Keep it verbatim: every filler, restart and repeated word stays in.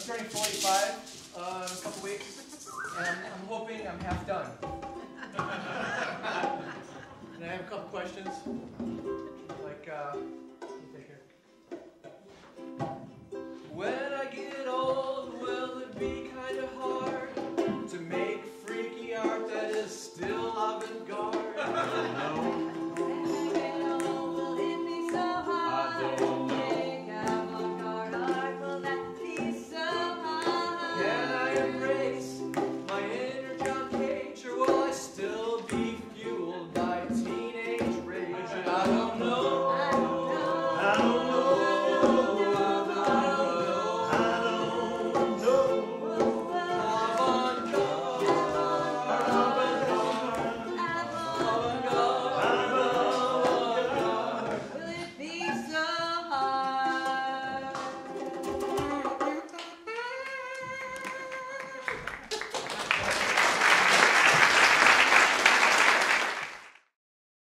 turning forty-five uh, in a couple weeks, and I'm, I'm hoping I'm half done. And I have a couple questions, like. Uh,